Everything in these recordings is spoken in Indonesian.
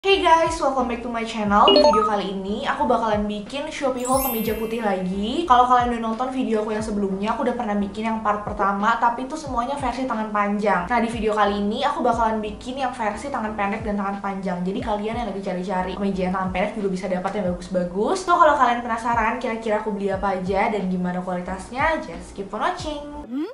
Hey guys, welcome back to my channel. Di video kali ini aku bakalan bikin Shopee haul kemeja putih lagi. Kalau kalian udah nonton video aku yang sebelumnya, aku udah pernah bikin yang part pertama, tapi itu semuanya versi tangan panjang. Nah, di video kali ini aku bakalan bikin yang versi tangan pendek dan tangan panjang. Jadi kalian yang lagi cari-cari kemeja yang tangan pendek juga bisa dapat yang bagus-bagus. So, kalau kalian penasaran kira-kira aku beli apa aja dan gimana kualitasnya, just keep on watching.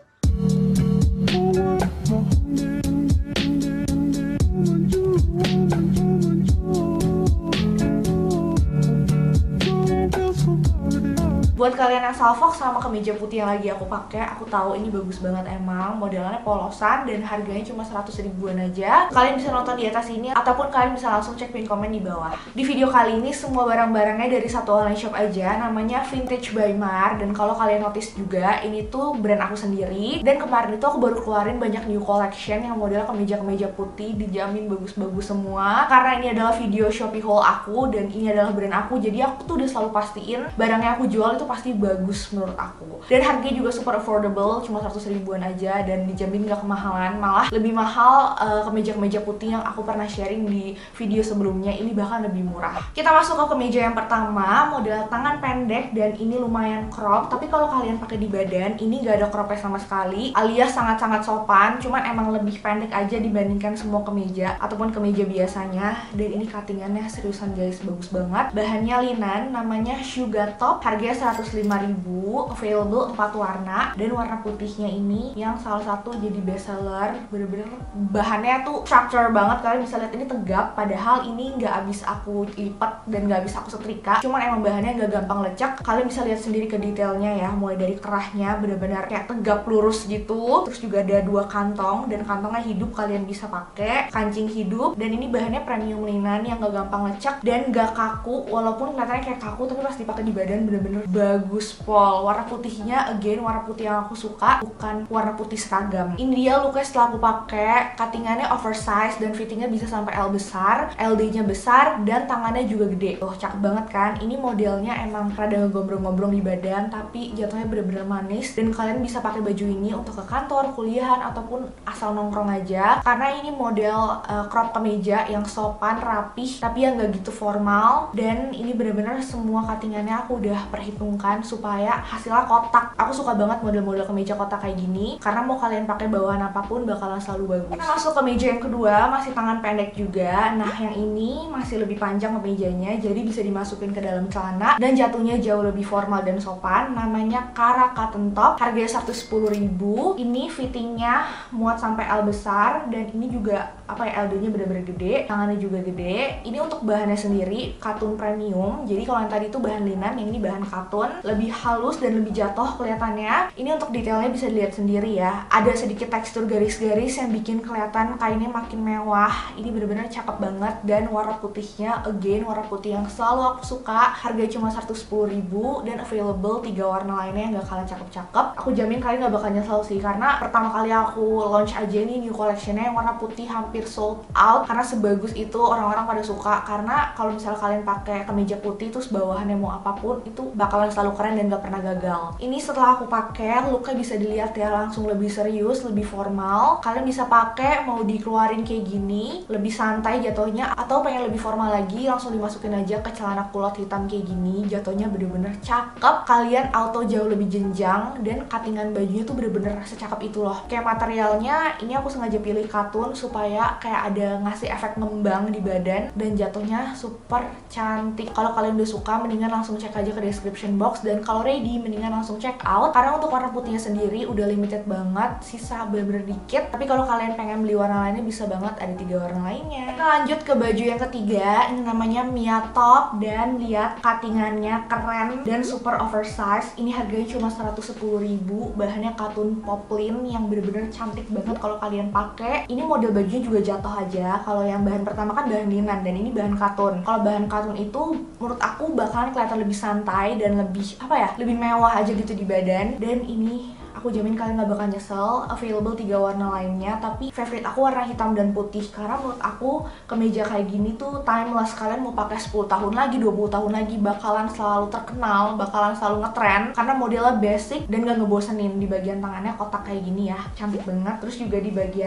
Buat kalian yang salfok sama kemeja putih yang lagi aku pakai, aku tahu ini bagus banget emang. Modelannya polosan dan harganya cuma 100 ribuan aja. Kalian bisa nonton di atas ini ataupun kalian bisa langsung cek pin komen di bawah. Di video kali ini semua barang-barangnya dari satu online shop aja, namanya Vintage by Mar. Dan kalau kalian notice juga, ini tuh brand aku sendiri. Dan kemarin itu aku baru keluarin banyak new collection yang model kemeja-kemeja putih, dijamin bagus-bagus semua. Karena ini adalah video Shopee haul aku dan ini adalah brand aku, jadi aku tuh udah selalu pastiin barang yang aku jual itu pasti bagus menurut aku. Dan harganya juga super affordable, cuma 100 ribuan aja dan dijamin gak kemahalan. Malah lebih mahal kemeja-kemeja putih yang aku pernah sharing di video sebelumnya, ini bahkan lebih murah. Kita masuk ke kemeja yang pertama, model tangan pendek dan ini lumayan crop. Tapi kalau kalian pakai di badan, ini gak ada cropnya sama sekali, alias sangat-sangat sopan. Cuman emang lebih pendek aja dibandingkan semua kemeja ataupun kemeja biasanya. Dan ini cuttingannya seriusan guys, bagus banget. Bahannya linan, namanya Sugar Top, harganya 105.000, available 4 warna. Dan warna putihnya ini yang salah satu jadi best seller. Bener-bener bahannya tuh structure banget, kalian bisa lihat ini tegap. Padahal ini nggak habis aku lipat dan nggak habis aku setrika, cuman emang bahannya nggak gampang lecek. Kalian bisa lihat sendiri ke detailnya ya, mulai dari kerahnya bener-bener kayak tegap lurus gitu. Terus juga ada 2 kantong dan kantongnya hidup, kalian bisa pakai kancing hidup. Dan ini bahannya premium linan yang nggak gampang lecek dan nggak kaku, walaupun kelihatannya kayak kaku tapi pas dipakai di badan bener-bener bagus pol. Warna putihnya again warna putih yang aku suka, bukan warna putih seragam. Ini dia looknya setelah aku pakai. Cuttingannya oversize dan fittingnya bisa sampai L besar, LD-nya besar dan tangannya juga gede. Tuh cakep banget kan? Ini modelnya emang rada ngegombrong-gombrong di badan tapi jatuhnya bener-bener manis. Dan kalian bisa pakai baju ini untuk ke kantor, kuliahan ataupun asal nongkrong aja. Karena ini model crop kemeja yang sopan, rapih tapi yang gak gitu formal. Dan ini bener-bener semua cuttingannya aku udah perhitungkan supaya hasilnya kotak. Aku suka banget model-model kemeja kotak kayak gini karena mau kalian pakai bawahan apapun bakalan selalu bagus. Kita masuk ke meja yang kedua, masih tangan pendek juga. Nah, yang ini masih lebih panjang kemejanya, jadi bisa dimasukin ke dalam celana dan jatuhnya jauh lebih formal dan sopan. Namanya Kara Cotton Top, harganya 110.000. Ini fittingnya muat sampai L besar dan ini juga LD-nya bener-bener gede, tangannya juga gede. Ini untuk bahannya sendiri katun premium. Jadi kalau yang tadi itu bahan linan, yang ini bahan katun, lebih halus dan lebih jatuh kelihatannya. Ini untuk detailnya bisa dilihat sendiri ya. Ada sedikit tekstur garis-garis yang bikin kelihatan kainnya makin mewah. Ini bener-bener cakep banget dan warna putihnya again warna putih yang selalu aku suka. Harganya cuma 110.000 dan available 3 warna lainnya yang gak kalah cakep-cakep. Aku jamin kalian gak bakal nyesel sih, karena pertama kali aku launch aja nih new collectionnya yang warna putih hampir sold out karena sebagus itu orang-orang pada suka. Karena kalau misalnya kalian pakai kemeja putih terus bawahannya mau apapun itu bakalan selalu keren dan gak pernah gagal. Ini setelah aku pakai, looknya bisa dilihat ya, langsung lebih serius, lebih formal. Kalian bisa pakai mau dikeluarin kayak gini, lebih santai jatuhnya, atau pengen lebih formal lagi langsung dimasukin aja ke celana kulot hitam kayak gini. Jatuhnya bener-bener cakep, kalian auto jauh lebih jenjang dan cuttingan bajunya tuh bener-bener secakep itu loh. Kayak materialnya ini aku sengaja pilih katun supaya kayak ada ngasih efek ngembang di badan dan jatuhnya super cantik. Kalau kalian udah suka mendingan langsung cek aja ke description box, dan kalau ready mendingan langsung check out karena untuk warna putihnya sendiri udah limited banget, sisa bener-bener dikit. Tapi kalau kalian pengen beli warna lainnya bisa banget, ada 3 warna lainnya. Kita lanjut ke baju yang ketiga, ini namanya Mia Top dan lihat cuttingannya keren dan super oversize. Ini harganya cuma 110.000, bahannya katun poplin yang bener-bener cantik banget kalau kalian pakai. Ini model bajunya juga jatuh aja. Kalau yang bahan pertama kan bahan linan dan ini bahan katun. Kalau bahan katun itu menurut aku bakalan kelihatan lebih santai dan lebih lebih mewah aja gitu di badan. Dan ini aku jamin kalian gak bakal nyesel. Available 3 warna lainnya, tapi favorite aku warna hitam dan putih karena menurut aku kemeja kayak gini tuh timeless. Kalian mau pakai 10 tahun lagi, 20 tahun lagi bakalan selalu terkenal, bakalan selalu ngetren karena modelnya basic dan gak ngebosenin. Di bagian tangannya kotak kayak gini ya, cantik banget. Terus juga di bagian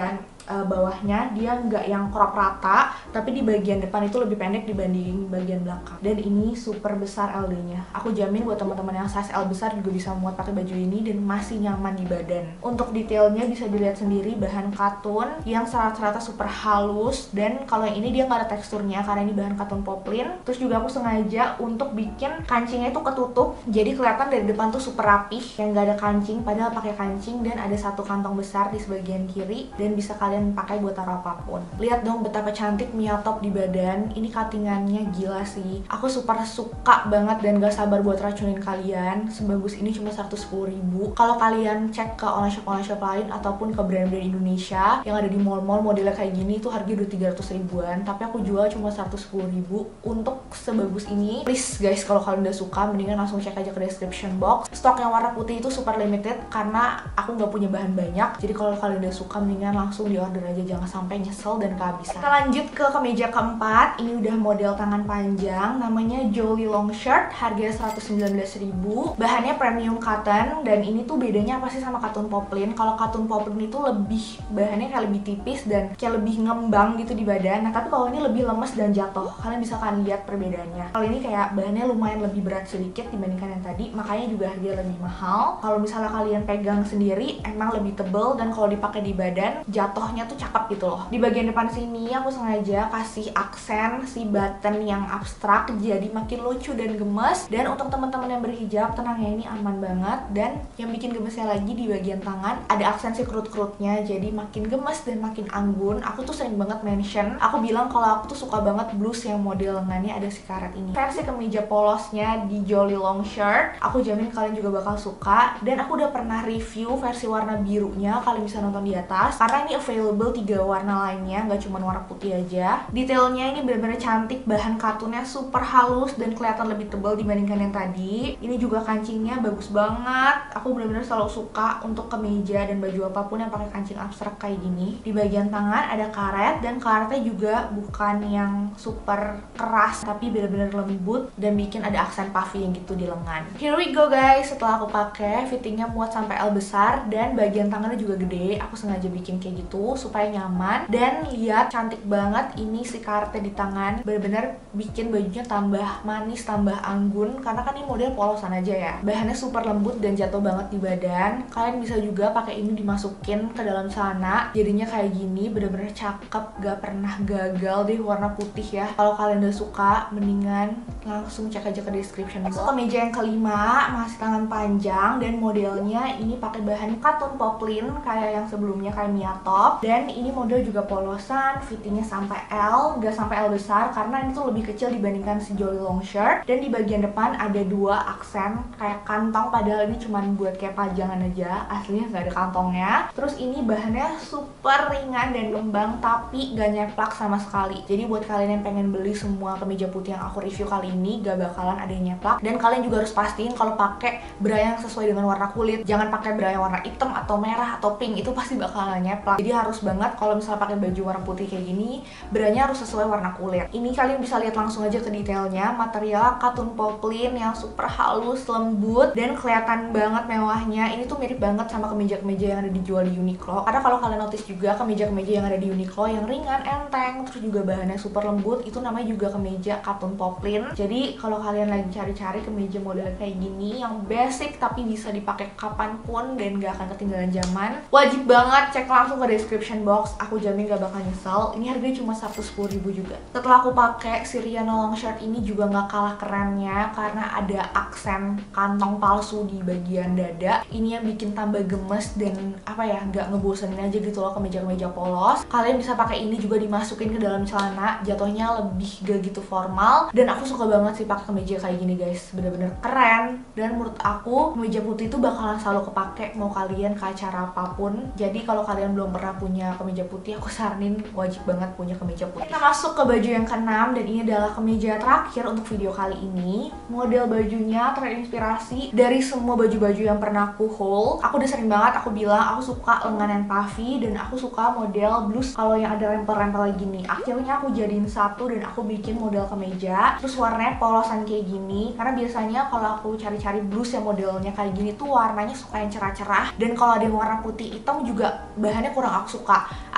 bawahnya dia nggak yang crop rata, tapi di bagian depan itu lebih pendek dibanding bagian belakang. Dan ini super besar LD-nya. Aku jamin buat teman-teman yang size L besar juga bisa muat pakai baju ini dan masih nyaman di badan. Untuk detailnya bisa dilihat sendiri, bahan katun yang serat-seratnya super halus, dan kalau yang ini dia nggak ada teksturnya karena ini bahan katun poplin. Terus juga aku sengaja untuk bikin kancingnya itu ketutup, jadi kelihatan dari depan tuh super rapih, yang nggak ada kancing padahal pakai kancing, dan ada satu kantong besar di sebagian kiri dan bisa kalian pakai buat taruh apapun. Lihat dong betapa cantik Mia Top di badan. Ini cuttingannya gila sih. Aku super suka banget dan gak sabar buat racunin kalian. Sebagus ini cuma 110.000. Kalau kalian cek ke online shop lain ataupun ke brand-brand Indonesia yang ada di mall-mall modelnya kayak gini itu harganya udah 300 ribuan, tapi aku jual cuma 110.000 untuk sebagus ini. Please guys, kalau kalian udah suka mendingan langsung cek aja ke description box. Stok yang warna putih itu super limited karena aku nggak punya bahan banyak. Jadi kalau kalian udah suka mendingan langsung di order aja, jangan sampai nyesel dan kehabisan. Kita lanjut ke kemeja keempat. Ini udah model tangan panjang, namanya Jolly Long Shirt, harganya 119.000. Bahannya premium cotton, dan ini tuh bedanya apa sih sama katun poplin? Kalau katun poplin itu lebih bahannya kayak lebih tipis dan kayak lebih ngembang gitu di badan. Nah tapi kalau ini lebih lemes dan jatuh. Kalian bisa kan lihat perbedaannya. Kalau ini kayak bahannya lumayan lebih berat sedikit dibandingkan yang tadi, makanya juga harganya lebih mahal. Kalau misalnya kalian pegang sendiri emang lebih tebel, dan kalau dipakai di badan jatuhnya tuh cakep gitu loh. Di bagian depan sini aku sengaja kasih aksen si button yang abstrak jadi makin lucu dan gemes. Dan untuk teman-teman yang berhijab, tenang ya, ini aman banget. Dan yang bikin gemesnya lagi di bagian tangan ada aksen si kerut-kerutnya, jadi makin gemes dan makin anggun. Aku tuh sering banget mention, aku bilang kalau aku tuh suka banget blus yang model lengannya ada si karet ini. Versi kemeja polosnya di Jolly Long Shirt, aku jamin kalian juga bakal suka. Dan aku udah pernah review versi warna birunya, kalian bisa nonton di atas karena ini available 3 warna lainnya, nggak cuma warna putih aja. Detailnya ini bener-bener cantik, bahan katunnya super halus dan kelihatan lebih tebal dibandingkan yang tadi. Ini juga kancingnya bagus banget. Aku bener-bener selalu suka untuk kemeja dan baju apapun yang pakai kancing abstrak kayak gini. Di bagian tangan ada karet, dan karetnya juga bukan yang super keras tapi bener-bener lembut dan bikin ada aksen puffy yang gitu di lengan. Here we go guys. Setelah aku pakai, fittingnya muat sampai L besar dan bagian tangannya juga gede. Aku sengaja bikin kayak gitu supaya nyaman. Dan lihat cantik banget ini si karetnya di tangan, bener-bener bikin bajunya tambah manis, tambah anggun, karena kan ini model polosan aja ya. Bahannya super lembut dan jatuh banget di badan. Kalian bisa juga pakai ini dimasukin ke dalam celana, jadinya kayak gini, bener-bener cakep, gak pernah gagal deh warna putih ya. Kalau kalian udah suka mendingan langsung cek aja ke description box. Kemeja yang kelima masih tangan panjang dan modelnya ini pakai bahan katun poplin kayak yang sebelumnya kayak Mia Top. Dan ini model juga polosan, fittingnya sampai L, gak sampai L besar karena ini tuh lebih kecil dibandingkan si Jolly Long Shirt. Dan di bagian depan ada 2 aksen kayak kantong, padahal ini cuma buat kayak pajangan aja, aslinya gak ada kantongnya. Terus ini bahannya super ringan dan ngembang tapi gak nyeplak sama sekali. Jadi buat kalian yang pengen beli semua kemeja putih yang aku review kali ini gak bakalan ada yang nyeplak. Dan kalian juga harus pastiin kalau pakai bra yang sesuai dengan warna kulit. Jangan pakai bra yang warna hitam atau merah atau pink, itu pasti bakalan nyeplak. Jadi harus banget kalau misalnya pakai baju warna putih kayak gini, branya harus sesuai warna kulit. Ini kalian bisa lihat langsung aja ke detailnya. Material katun poplin yang super halus, lembut, dan kelihatan banget mewahnya. Ini tuh mirip banget sama kemeja-kemeja yang ada dijual di Uniqlo. Karena kalau kalian notice juga kemeja-kemeja yang ada di Uniqlo yang ringan, enteng, terus juga bahannya super lembut, itu namanya juga kemeja katun poplin. Jadi kalau kalian lagi cari-cari kemeja model kayak gini yang basic tapi bisa dipakai kapanpun dan gak akan ketinggalan zaman, wajib banget cek langsung ke description box. Aku jamin gak bakal nyesel. Ini harganya cuma 110.000 juga. Setelah aku pakai, si Rihanna Long Shirt ini juga gak kalah kerennya karena ada aksen kantong palsu di bagian dada. Ini yang bikin tambah gemes dan apa ya, gak ngebosenin aja gitu loh kemeja-kemeja polos. Kalian bisa pakai ini juga dimasukin ke dalam celana, jatuhnya lebih gak gitu formal. Dan aku suka banget sih pakai kemeja kayak gini guys, bener-bener keren. Dan menurut aku kemeja putih itu bakalan selalu kepake mau kalian ke acara apapun. Jadi kalau kalian belum pernah punya kemeja putih, aku saranin wajib banget punya kemeja putih. Kita masuk ke baju yang ke-6 dan ini adalah kemeja terakhir untuk video kali ini. Model bajunya terinspirasi dari semua baju-baju yang pernah aku haul. Aku udah sering banget aku bilang aku suka lengan yang puffy dan aku suka model blus kalau yang ada rempel-rempel gini. Akhirnya aku jadiin satu dan aku bikin model kemeja. Terus warnanya polosan kayak gini, karena biasanya kalau aku cari-cari blus yang modelnya kayak gini tuh warnanya suka yang cerah-cerah, dan kalau ada yang warna putih hitam juga bahannya kurang aku suka.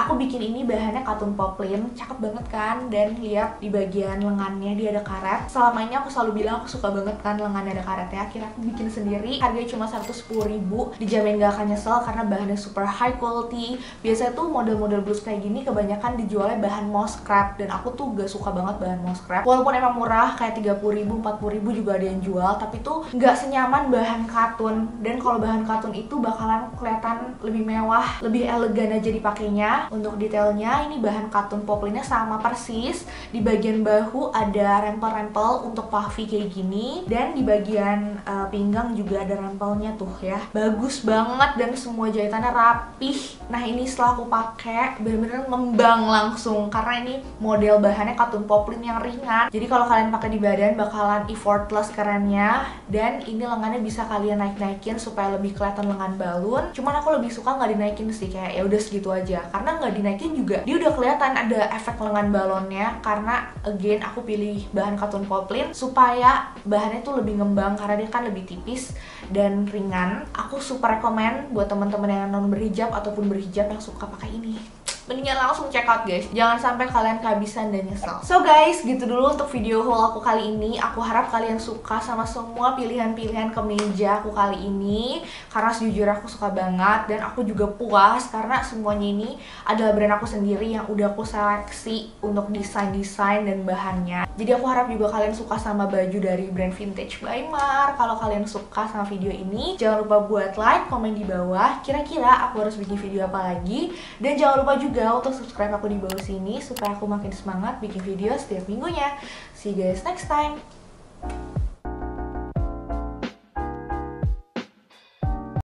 Aku bikin ini bahannya katun poplin, cakep banget kan. Dan lihat di bagian lengannya dia ada karet. Selama ini aku selalu bilang aku suka banget kan lengannya ada karetnya. Akhirnya aku bikin sendiri, harganya cuma 110.000. Dijamin gak akan nyesel karena bahannya super high quality. Biasanya tuh model-model blus kayak gini kebanyakan dijualnya bahan moss scrap, dan aku tuh gak suka banget bahan moss scrap. Walaupun emang murah kayak 30.000, 40.000 juga ada yang jual, tapi tuh gak senyaman bahan katun. Dan kalau bahan katun itu bakalan kelihatan lebih mewah, lebih elegan aja dipakainya. Untuk detailnya ini bahan katun poplinnya sama persis. Di bagian bahu ada rempel-rempel untuk puffy kayak gini, dan di bagian pinggang juga ada rempelnya tuh ya. Bagus banget dan semua jahitannya rapih. Nah ini setelah aku pakai bener-bener ngembang langsung karena ini model bahannya katun poplin yang ringan. Jadi kalau kalian pakai di badan bakalan effortless kerennya. Dan ini lengannya bisa kalian naik-naikin supaya lebih kelihatan lengan balun. Cuman aku lebih suka nggak dinaikin sih, kayak ya udah segitu aja. Karena nggak dinaikin juga dia udah kelihatan ada efek lengan balonnya. Karena again aku pilih bahan katun poplin supaya bahannya tuh lebih ngembang karena dia kan lebih tipis dan ringan. Aku super rekomen buat teman-teman yang non berhijab ataupun berhijab yang suka pakai ini. Mendingan langsung check out guys, jangan sampai kalian kehabisan dan nyesel. So guys, gitu dulu untuk video haul aku kali ini. Aku harap kalian suka sama semua pilihan-pilihan kemeja aku kali ini, karena sejujurnya aku suka banget dan aku juga puas karena semuanya ini adalah brand aku sendiri yang udah aku seleksi untuk desain-desain dan bahannya. Jadi aku harap juga kalian suka sama baju dari brand Vintage by Mar. Kalau kalian suka sama video ini, jangan lupa buat like, komen di bawah kira-kira aku harus bikin video apa lagi. Dan jangan lupa juga untuk subscribe aku di bawah sini supaya aku makin semangat bikin video setiap minggunya. See you guys next time.